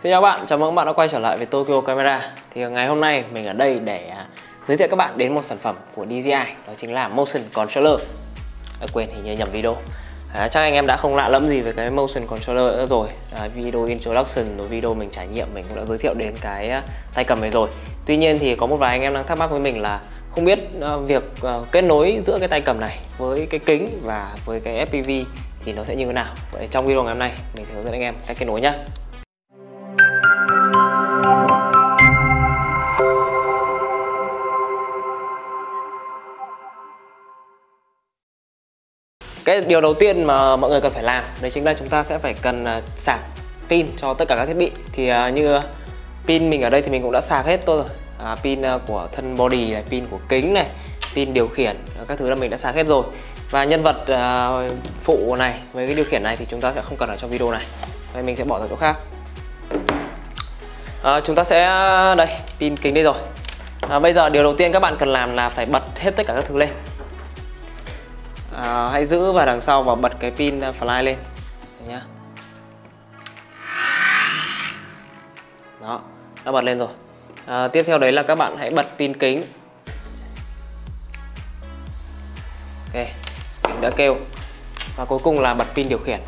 Xin chào bạn, chào mừng các bạn đã quay trở lại với Tokyo Camera. Thì ngày hôm nay mình ở đây để giới thiệu các bạn đến một sản phẩm của DJI, đó chính là Motion Controller. Quên, hình như nhầm video. Chắc anh em đã không lạ lẫm gì về cái Motion Controller nữa rồi. Video introduction rồi video mình trải nghiệm mình cũng đã giới thiệu đến cái tay cầm này rồi. Tuy nhiên thì có một vài anh em đang thắc mắc với mình là không biết việc kết nối giữa cái tay cầm này với cái kính và với cái FPV thì nó sẽ như thế nào. Vậy trong video ngày hôm nay mình sẽ hướng dẫn anh em cách kết nối nhé. Cái điều đầu tiên mà mọi người cần phải làm đấy chính là chúng ta sẽ phải cần sạc pin cho tất cả các thiết bị. Thì như pin mình ở đây thì mình cũng đã sạc hết rồi. Pin của thân body này, pin của kính này, pin điều khiển, các thứ là mình đã sạc hết rồi. Và nhân vật phụ này với cái điều khiển này thì chúng ta sẽ không cần ở trong video này. Vậy mình sẽ bỏ ra chỗ khác. Chúng ta sẽ đây, pin kính đây rồi. Bây giờ điều đầu tiên các bạn cần làm là phải bật hết tất cả các thứ lên. Hãy giữ vào đằng sau và bật cái pin fly lên nhá. Đó, đã bật lên rồi. Tiếp theo đấy là các bạn hãy bật pin kính. Ok, kính đã kêu. Và cuối cùng là bật pin điều khiển.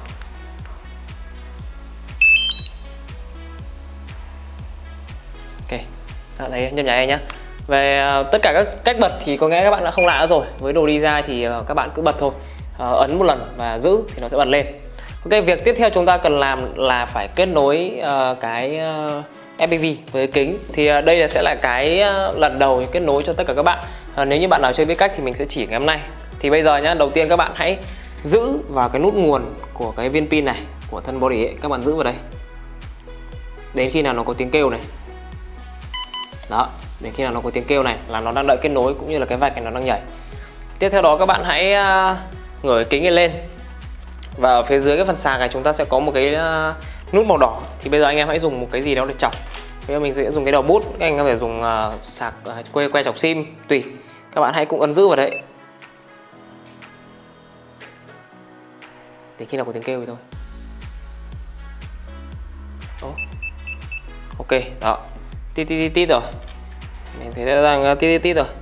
Ok, đã thấy nhấp nháy này nhá. Về tất cả các cách bật thì có nghĩa các bạn đã không lạ nữa rồi. Với đồ DJI thì các bạn cứ bật thôi, ấn một lần và giữ thì nó sẽ bật lên. Ok, việc tiếp theo chúng ta cần làm là phải kết nối cái FPV với kính. Thì đây sẽ là cái lần đầu kết nối cho tất cả các bạn. Nếu như bạn nào chưa biết cách thì mình sẽ chỉ ngày hôm nay. Thì bây giờ nhá, đầu tiên các bạn hãy giữ vào cái nút nguồn của cái viên pin này, của thân body ấy. Các bạn giữ vào đây đến khi nào nó có tiếng kêu này. Đó, đến khi nào nó có tiếng kêu này là nó đang đợi kết nối, cũng như là cái vạch này nó đang nhảy. Tiếp theo đó các bạn hãy ngửa kính lên. Và ở phía dưới cái phần sạc này chúng ta sẽ có một cái nút màu đỏ. Thì bây giờ anh em hãy dùng một cái gì đó để chọc. Bây giờ mình sẽ dùng cái đầu bút, các anh có thể dùng sạc que chọc sim tùy. Các bạn hãy cũng ấn giữ vào đấy. Đến khi nào có tiếng kêu thì thôi. Ok, đó. Tít rồi. Mình thấy nó đang tít rồi.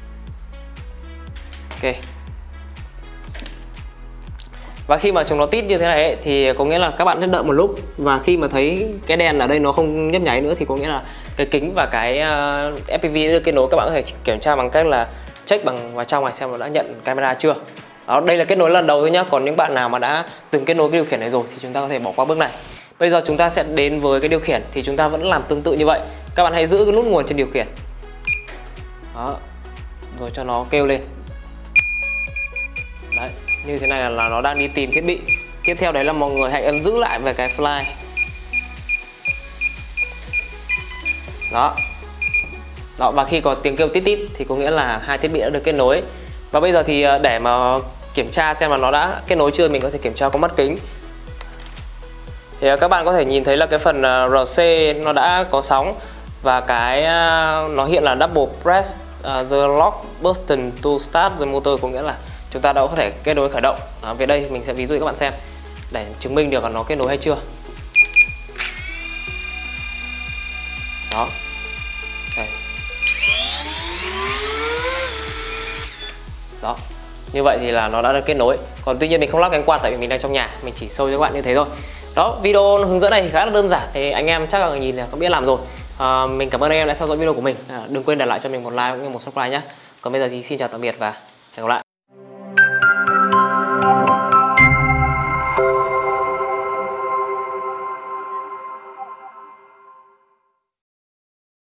Ok. Và khi mà chúng nó tít như thế này ấy, thì có nghĩa là các bạn sẽ đợi một lúc. Và khi mà thấy cái đèn ở đây nó không nhấp nháy nữa thì có nghĩa là cái kính và cái FPV đã được kết nối. Các bạn có thể kiểm tra bằng cách là check bằng vào trong này xem nó đã nhận camera chưa. Đó, đây là kết nối lần đầu thôi nhá. Còn những bạn nào mà đã từng kết nối cái điều khiển này rồi thì chúng ta có thể bỏ qua bước này. Bây giờ chúng ta sẽ đến với cái điều khiển. Thì chúng ta vẫn làm tương tự như vậy. Các bạn hãy giữ cái nút nguồn trên điều khiển. Đó, rồi cho nó kêu lên. Đấy, như thế này là nó đang đi tìm thiết bị. Tiếp theo đấy là mọi người hãy ấn giữ lại về cái fly. Đó. Đó, và khi có tiếng kêu tít tít thì có nghĩa là hai thiết bị đã được kết nối. Và bây giờ thì để mà kiểm tra xem là nó đã kết nối chưa, mình có thể kiểm tra qua mắt kính. Thì các bạn có thể nhìn thấy là cái phần RC nó đã có sóng. Và cái nó hiện là double press the lock button to start the motor, có nghĩa là chúng ta đã có thể kết nối khởi động. Về đây mình sẽ ví dụ cho các bạn xem để chứng minh được là nó kết nối hay chưa. Đó. Đây. Đó. Như vậy thì là nó đã được kết nối. Còn tuy nhiên mình không lắp cánh quạt tại vì mình đang trong nhà, mình chỉ show cho các bạn như thế thôi. Đó, video hướng dẫn này thì khá là đơn giản thì anh em chắc là nhìn là có biết làm rồi. Mình cảm ơn anh em đã theo dõi video của mình. Đừng quên để lại cho mình một like cũng như một subscribe nhé. Còn bây giờ thì xin chào tạm biệt và hẹn gặp lại.